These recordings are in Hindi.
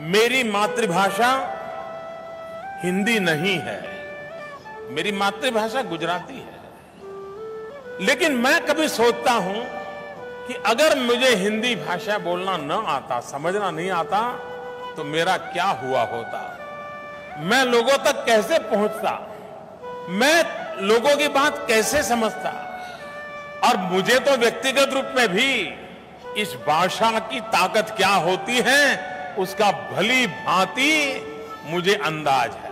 मेरी मातृभाषा हिंदी नहीं है, मेरी मातृभाषा गुजराती है। लेकिन मैं कभी सोचता हूं कि अगर मुझे हिंदी भाषा बोलना न आता, समझना नहीं आता, तो मेरा क्या हुआ होता, मैं लोगों तक कैसे पहुंचता, मैं लोगों की बात कैसे समझता। और मुझे तो व्यक्तिगत रूप में भी इस भाषा की ताकत क्या होती है उसका भली भांति मुझे अंदाज है।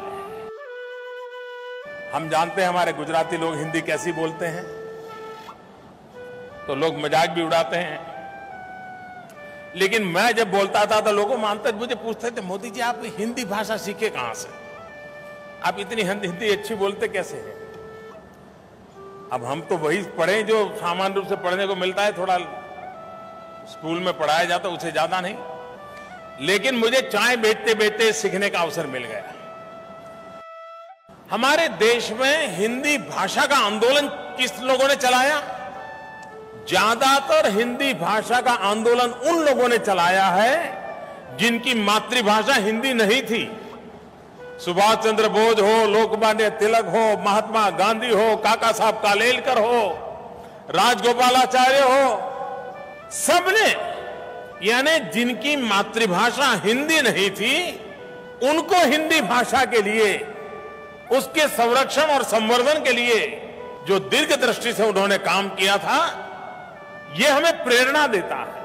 हम जानते हैं हमारे गुजराती लोग हिंदी कैसी बोलते हैं, तो लोग मजाक भी उड़ाते हैं। लेकिन मैं जब बोलता था तो लोगों मानते, मुझे पूछते थे, मोदी जी आप हिंदी भाषा सीखे कहां से, आप इतनी हिंदी अच्छी बोलते कैसे हैं। अब हम तो वही पढ़े जो सामान्य रूप से पढ़ने को मिलता है, थोड़ा स्कूल में पढ़ाया जाता उसे ज्यादा नहीं। लेकिन मुझे चाय बेचते बेचते सीखने का अवसर मिल गया। हमारे देश में हिंदी भाषा का आंदोलन किस लोगों ने चलाया? ज्यादातर हिंदी भाषा का आंदोलन उन लोगों ने चलाया है जिनकी मातृभाषा हिंदी नहीं थी। सुभाष चंद्र बोस हो, लोकमान्य तिलक हो, महात्मा गांधी हो, काका साहब कालेलकर हो, राजगोपालाचार्य हो, सबने, यानी जिनकी मातृभाषा हिंदी नहीं थी, उनको हिंदी भाषा के लिए, उसके संरक्षण और संवर्धन के लिए जो दीर्घ दृष्टि से उन्होंने काम किया था, यह हमें प्रेरणा देता है।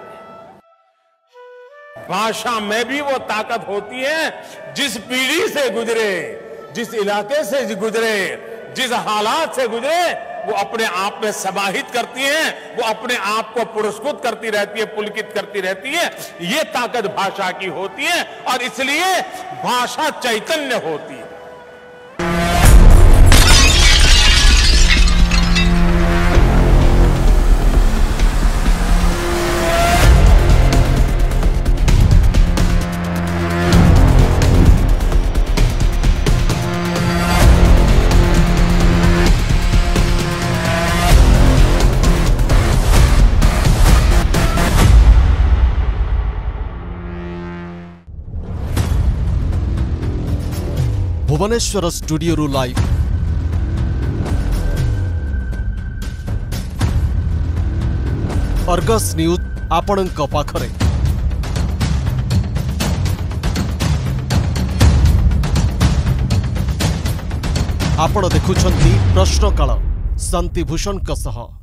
भाषा में भी वो ताकत होती है, जिस पीढ़ी से गुजरे, जिस इलाके से गुजरे, जिस हालात से गुजरे, वो अपने आप में समाहित करती है, वो अपने आप को पुरस्कृत करती रहती है, पुलकित करती रहती है। ये ताकत भाषा की होती है और इसलिए भाषा चैतन्य होती है। Bhubaneswar studio live Argus news आपणक पाखरे। आपण देखुछंती प्रश्नकाल शांतिभूषण सह।